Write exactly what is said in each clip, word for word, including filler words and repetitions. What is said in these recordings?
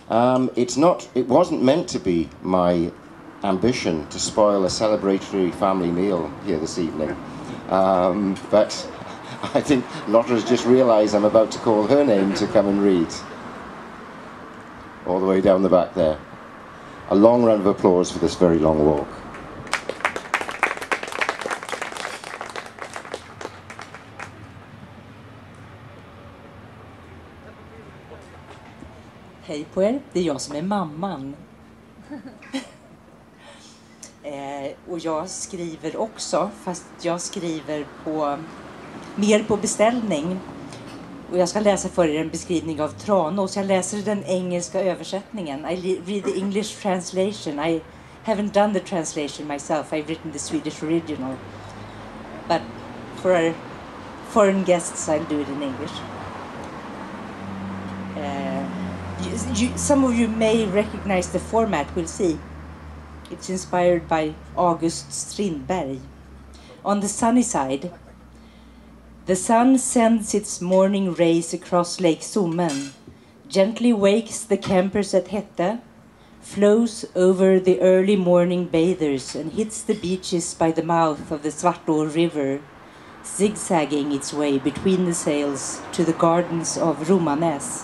Um, it's not, it wasn't meant to be my ambition to spoil a celebratory family meal here this evening. Um, but I think Lotta's just realised I'm about to call her name to come and read. All the way down the back there. A long round of applause for this very long walk. Hej på er, det är jag som är mamman. eh, och jag skriver också, fast jag skriver på mer på beställning. Och jag ska läsa för er en beskrivning av Tranås. Jag läser den engelska översättningen. I read the English translation. I haven't done the translation myself. I've written the Swedish original. But for our foreign guests, I'll do it in English. Uh, you, you, some of you may recognize the format. We'll see. It's inspired by August Strindberg. On the sunny side, the sun sends its morning rays across Lake Sommen, gently wakes the campers at Hette, flows over the early morning bathers and hits the beaches by the mouth of the Svartå River, zigzagging its way between the sails to the gardens of Romanäs.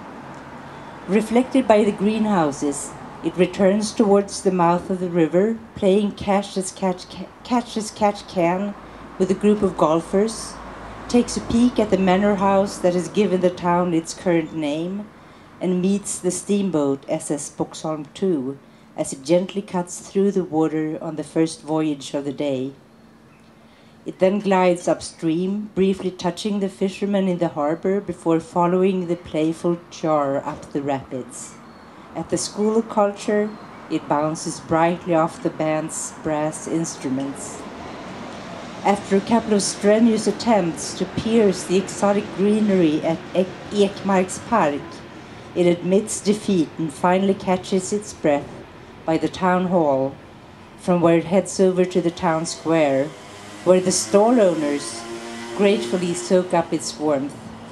Reflected by the greenhouses, it returns towards the mouth of the river, playing catch as catch, catch as catch can with a group of golfers, takes a peek at the manor house that has given the town its current name, and meets the steamboat S S Boxholm two as it gently cuts through the water on the first voyage of the day. It then glides upstream, briefly touching the fishermen in the harbor before following the playful jar up the rapids. At the School of Culture, it bounces brightly off the band's brass instruments. After a couple of strenuous attempts to pierce the exotic greenery at Ek Ekmarks Park, it admits defeat and finally catches its breath by the town hall, from where it heads over to the town square, where the stall owners gratefully soak up its warmth.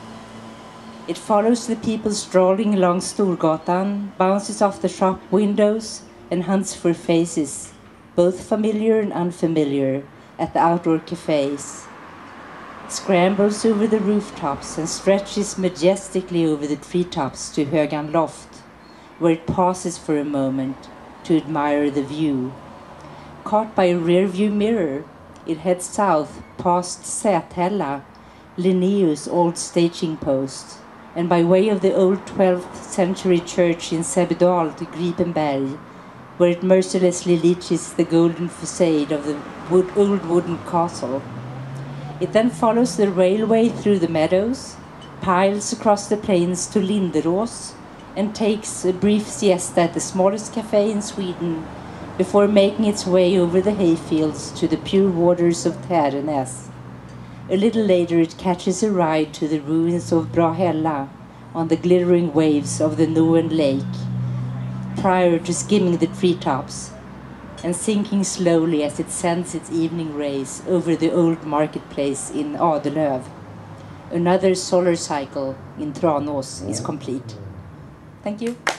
It follows the people strolling along Storgatan, bounces off the shop windows, and hunts for faces, both familiar and unfamiliar, at the outdoor cafes. It scrambles over the rooftops and stretches majestically over the treetops to Högan Loft, where it pauses for a moment to admire the view. Caught by a rear-view mirror, it heads south past Säthälla, Linnaeus' old staging post, and by way of the old twelfth century church in Sävedal to Gripenberg, where it mercilessly leaches the golden facade of the wood, old wooden castle. It then follows the railway through the meadows, piles across the plains to Linderås, and takes a brief siesta at the smallest cafe in Sweden before making its way over the hayfields to the pure waters of Tärenäs. A little later it catches a ride to the ruins of Brahälla on the glittering waves of the Noen Lake, prior to skimming the treetops and sinking slowly as it sends its evening rays over the old marketplace in Adelöv. Another solar cycle in Tranås is complete. Thank you.